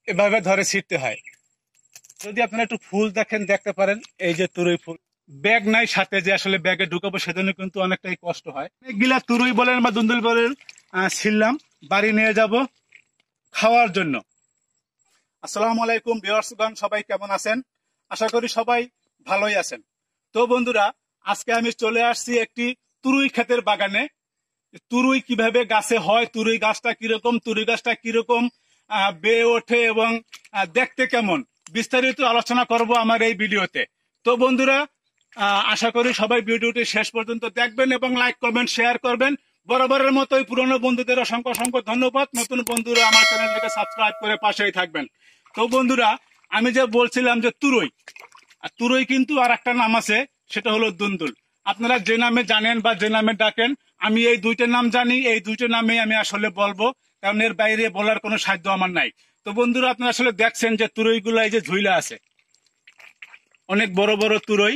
এভাবে ধরে ছিটতে হয়। যদি আপনারা একটু ফুল দেখেন, দেখতে পারেন এই যে তুরই ফুল। ব্যাগ নাই সাথে, যে আসলে ব্যাগে ঢুকাবো সেজন্য কিন্তু অনেকটাই কষ্ট হয়। অনেকগুলা তুরই বলেন বা দুন্দুল বলেন ছিললাম, বাড়ি নিয়ে যাব খাওয়ার জন্য। আসসালামু আলাইকুম ভিউয়ার্সগণ, সবাই কেমন আছেন? আশা করি সবাই ভালোই আছেন। তো বন্ধুরা, আজকে আমি চলে আসছি একটি তুরুই ক্ষেতের বাগানে। তুরুই কিভাবে গাছে হয়, তুরুই গাছটা কিরকম, তুরুই গাছটা কিরকম বেয়ে ওঠে এবং দেখতে কেমন, বিস্তারিত আলোচনা করব আমার এই ভিডিওতে। তো বন্ধুরা, আশা করি সবাই ভিডিওটি শেষ পর্যন্ত দেখবেন এবং লাইক কমেন্ট শেয়ার করবেন। বরাবরের মতোই পুরনো বন্ধুদের অসংখ্য অসংখ্য ধন্যবাদ। নতুন বন্ধুরা আমার চ্যানেলটিকে সাবস্ক্রাইব করে পাশেই থাকবেন। তো বন্ধুরা, আমি যে বলছিলাম যে তুরুই, আর তুরুই কিন্তু আর একটা নাম আছে, সেটা হলো দুন্দুল। আপনারা যে নামে জানেন বা যে নামে ডাকেন, আমি এই দুইটা নাম জানি, এই দুইটা নামে আমি আসলে বলবো, কারণ এর বাইরে বলার কোনো সাধ্য আমার নাই। তো বন্ধুরা, আপনারা আসলে দেখছেন যে তুরই গুলা এই যে ঝুইলা আছে, অনেক বড় বড় তুরই।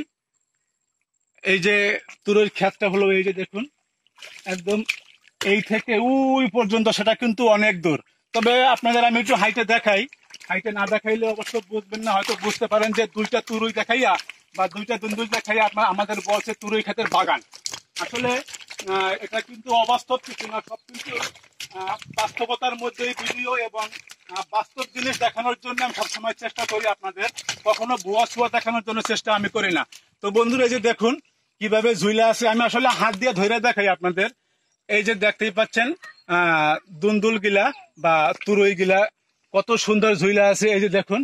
এই যে তুরইর ক্ষেতটা হলো এই যে দেখুন, একদম এই থেকে ওই পর্যন্ত, সেটা কিন্তু অনেক দূর। তবে আপনাদের আমি একটু হাইটে দেখাই, হাইটে না দেখাইলে অবশ্য বুঝবেন না, হয়তো বুঝতে পারেন যে দুইটা তুরই দেখাইয়া বা দুইটা দুন্দুল দেখাইয়া আপনার আমাদের বলছে তুরই ক্ষেতের বাগান। আসলে এটা কিন্তু অবাস্তব কিছু না, সব কিন্তু বাস্তবতার মধ্যেই ভিডিও এবং বাস্তব জিনিস দেখানোর জন্য আমি সবসময় চেষ্টা করি আপনাদের, কখনো ভুয়া ছুয়া দেখানোর জন্য চেষ্টা আমি করি না। তো বন্ধুরা, এই যে দেখুন কিভাবে ঝুইলা আছে, আমি আসলে হাত দিয়ে ধরে দেখাই আপনাদের। এই যে দেখতেই পাচ্ছেন দুন্দুল গিলা বা তুরই গিলা কত সুন্দর ঝুইলা আছে। এই যে দেখুন,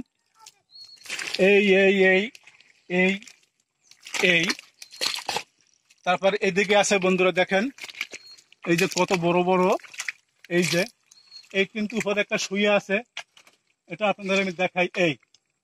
এই এই এই এই এই তারপর এদিকে আছে বন্ধুরা, দেখেন এই যে কত বড় বড়, এই যে এই কিন্তু উপরে একটা শুয়ে আছে, এটা আপনাদের আমি দেখাই। এই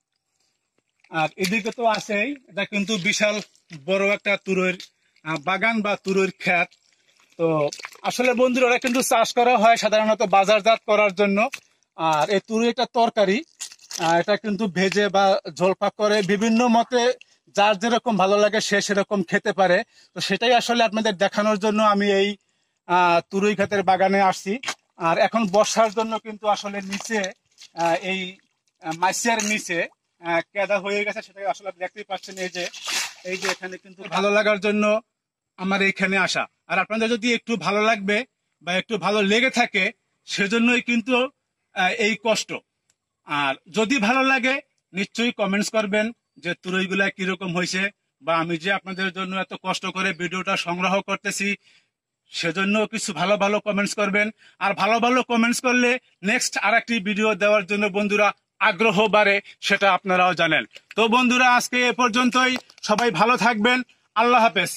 আর এদিকে তো আছেই, এটা কিন্তু বিশাল বড় একটা তুরইর বাগান বা তুরইর ক্ষেত। তো আসলে বন্ধুরা, ওরা কিন্তু চাষ করা হয় সাধারণত বাজারজাত করার জন্য। আর এই তুরই একটা তরকারি, এটা কিন্তু ভেজে বা ঝোলপাক করে বিভিন্ন মতে যার যেরকম ভালো লাগে সে সেরকম খেতে পারে। তো সেটাই আসলে আপনাদের দেখানোর জন্য আমি এই তুরই ক্ষেতের বাগানে আসছি। আর এখন বর্ষার জন্য কিন্তু আসলে নিচে এই মাছের নিচে কেদা হয়ে গেছে, সেটাই আসলে দেখতেই পাচ্ছেন। এই যে এখানে কিন্তু ভালো লাগার জন্য আমার এইখানে আসা। আর আপনাদের যদি একটু ভালো লাগবে বা একটু ভালো লেগে থাকে, সেজন্যই কিন্তু এই কষ্ট। আর যদি ভালো লাগে নিশ্চয়ই কমেন্টস করবেন যে তুরইগুলা কিরকম হয়েছে, বা আমি যে আপনাদের জন্য এত কষ্ট করে ভিডিওটা সংগ্রহ করতেছি সেজন্য কিছু ভালো ভালো কমেন্টস করবেন। আর ভালো ভালো কমেন্টস করলে নেক্সট আরেকটি ভিডিও দেওয়ার জন্য বন্ধুরা আগ্রহ বাড়ে, সেটা আপনারাও জানেন। তো বন্ধুরা, আজকে এ পর্যন্তই। সবাই ভালো থাকবেন। আল্লাহ হাফেজ।